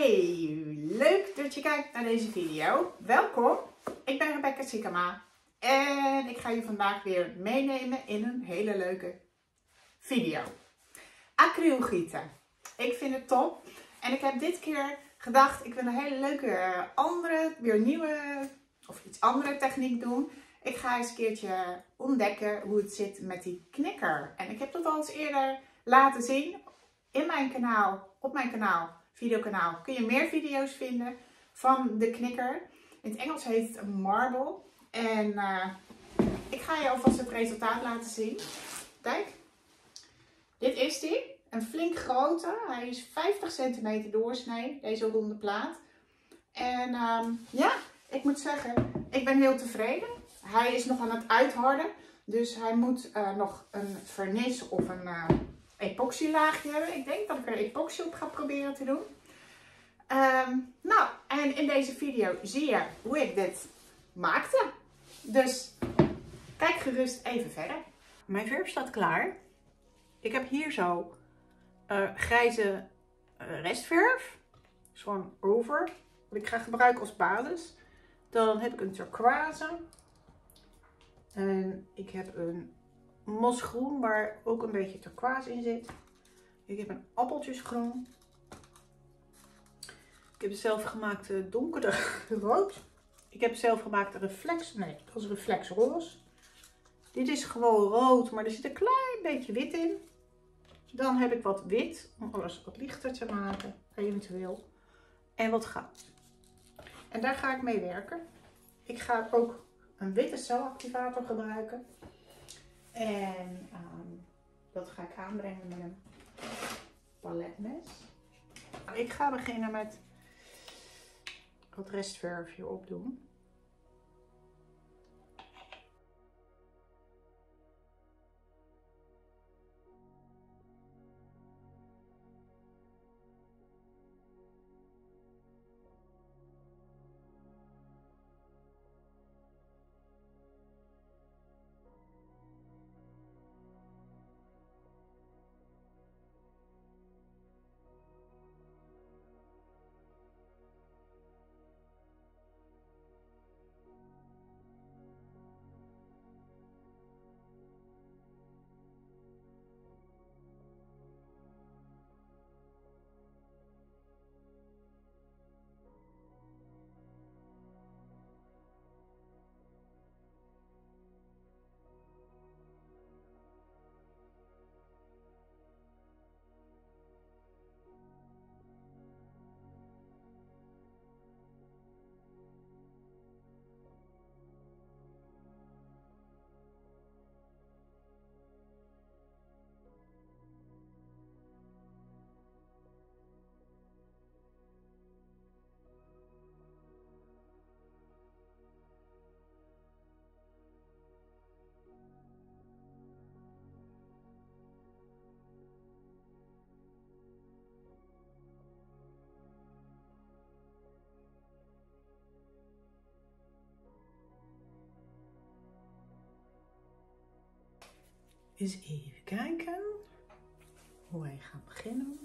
Hey, leuk dat je kijkt naar deze video. Welkom, ik ben Rebecca Siekema en ik ga je vandaag weer meenemen in een hele leuke video. Acrylgieten. Ik vind het top en ik heb dit keer gedacht ik wil een hele leuke weer nieuwe of iets andere techniek doen. Ik ga eens een keertje ontdekken hoe het zit met die knikker. En ik heb dat al eens eerder laten zien in mijn kanaal, op mijn kanaal. Videokanaal kun je meer video's vinden van de knikker. In het Engels heet het een marble. En ik ga je alvast het resultaat laten zien. Kijk, dit is die. Een flink grote. Hij is 50 centimeter doorsnee, deze ronde plaat. En ja, ik moet zeggen, ik ben heel tevreden. Hij is nog aan het uitharden. Dus hij moet nog een vernis of een epoxylaagje hebben. Ik denk dat ik er epoxy op ga proberen te doen. Nou, en in deze video zie je hoe ik dit maakte. Dus kijk gerust even verder. Mijn verf staat klaar. Ik heb hier zo grijze restverf. Zo'n over. Wat ik ga gebruiken als basis. Dan heb ik een turquoise. En ik heb een mosgroen waar ook een beetje turquoise in zit. Ik heb een appeltjesgroen. Ik heb zelf gemaakte donkere rood. Ik heb zelf gemaakte reflex. Nee, dat is reflexroze. Dit is gewoon rood, maar er zit een klein beetje wit in. Dan heb ik wat wit, om alles wat lichter te maken, eventueel. En wat goud. En daar ga ik mee werken. Ik ga ook een witte celactivator gebruiken. En dat ga ik aanbrengen met een paletmes. Ik ga beginnen met wat restverf hierop doen. Eens even kijken hoe wij gaan beginnen.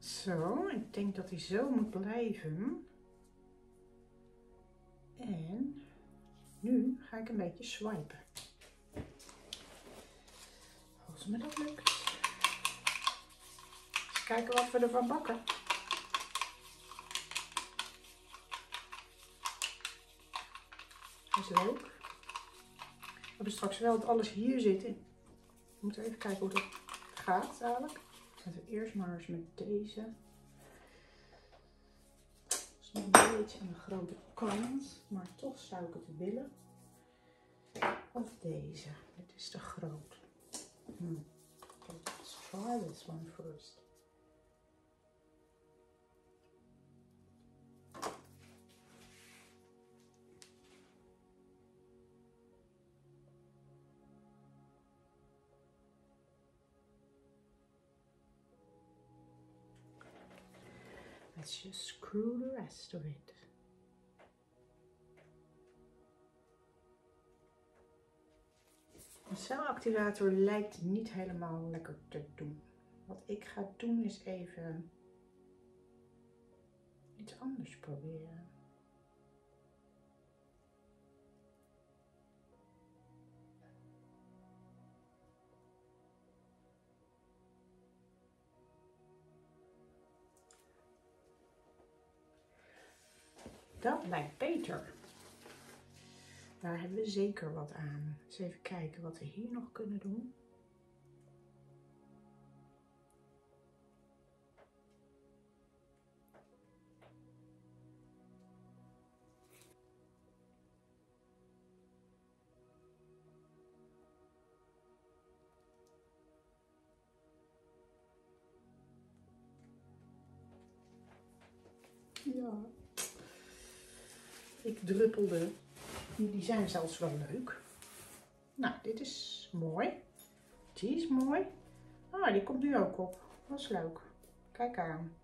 Zo, ik denk dat hij zo moet blijven. En nu ga ik een beetje swipen. Als me dat lukt. Eens kijken wat we ervan bakken. Dat is leuk. We hebben straks wel dat alles hier zit in. We moeten even kijken hoe dat gaat dadelijk. Laten we eerst maar eens met deze. Dat is nog een beetje aan de grote kant, maar toch zou ik het willen. Of deze. Dit is te groot. Let's try this one first. Let's just screw the rest of it. De celactivator lijkt niet helemaal lekker te doen. Wat ik ga doen is even iets anders proberen. Dat lijkt beter. Daar hebben we zeker wat aan. Eens even kijken wat we hier nog kunnen doen. Ja. Ik druppelde. Die zijn zelfs wel leuk. Nou, dit is mooi. Die is mooi. Ah, die komt nu ook op. Dat is leuk. Kijk aan.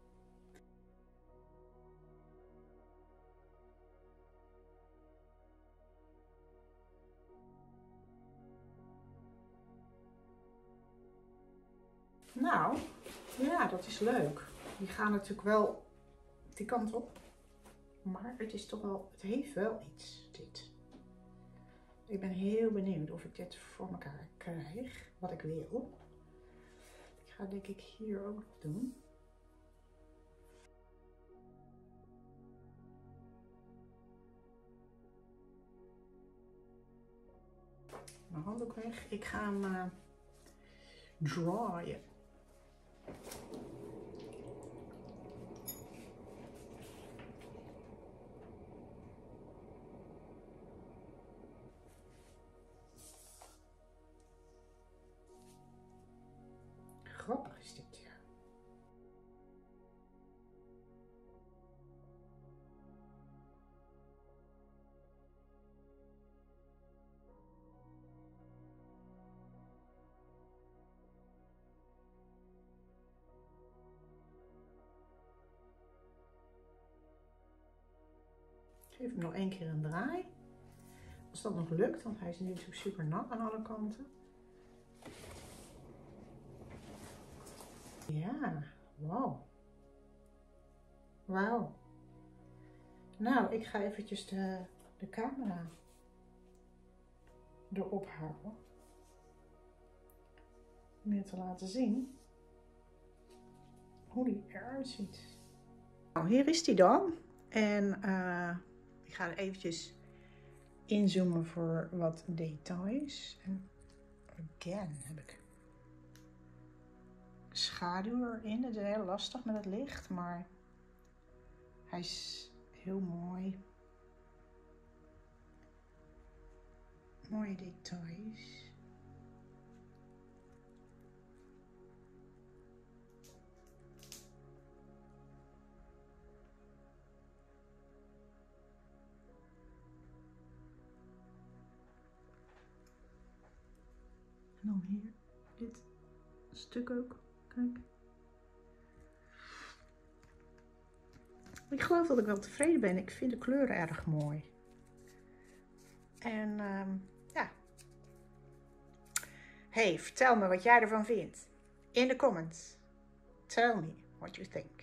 Nou, ja, dat is leuk. Die gaan natuurlijk wel die kant op. Maar het is toch wel, het heeft wel iets, dit. Ik ben heel benieuwd of ik dit voor elkaar krijg, wat ik wil. Ik ga denk ik hier ook nog doen. Mijn handdoek weg. Ik ga hem draaien. Grappig is dit, ja. Ik geef hem nog één keer een draai. Als dat nog lukt, want hij is nu zo super nat aan alle kanten. Ja, wauw. Wauw. Nou, ik ga eventjes de camera erop houden. Om je te laten zien hoe die eruit ziet. Nou, hier is die dan. En ik ga er eventjes inzoomen voor wat details. En again heb ik schaduw erin. Het is heel lastig met het licht, maar hij is heel mooi. Mooie details. En dan hier dit stuk ook. Kijk. Ik geloof dat ik wel tevreden ben. Ik vind de kleuren erg mooi. En ja. Hey, vertel me wat jij ervan vindt. In de comments. Tell me what you think.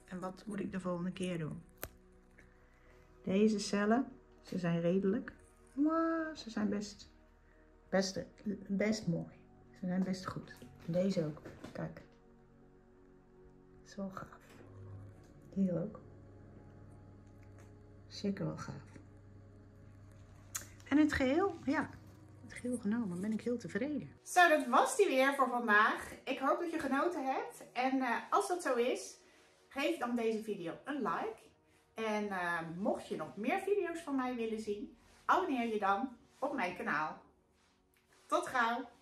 En wat moet ik de volgende keer doen? Deze cellen, ze zijn redelijk. Maar ze zijn best mooi. Ze zijn best goed. Deze ook. Kijk. Zo gaaf. Hier ook. Zeker wel gaaf. En het geheel, ja. Het geheel genomen ben ik heel tevreden. Zo, dat was die weer voor vandaag. Ik hoop dat je genoten hebt. En als dat zo is, geef dan deze video een like. En mocht je nog meer video's van mij willen zien, abonneer je dan op mijn kanaal. Tot gauw!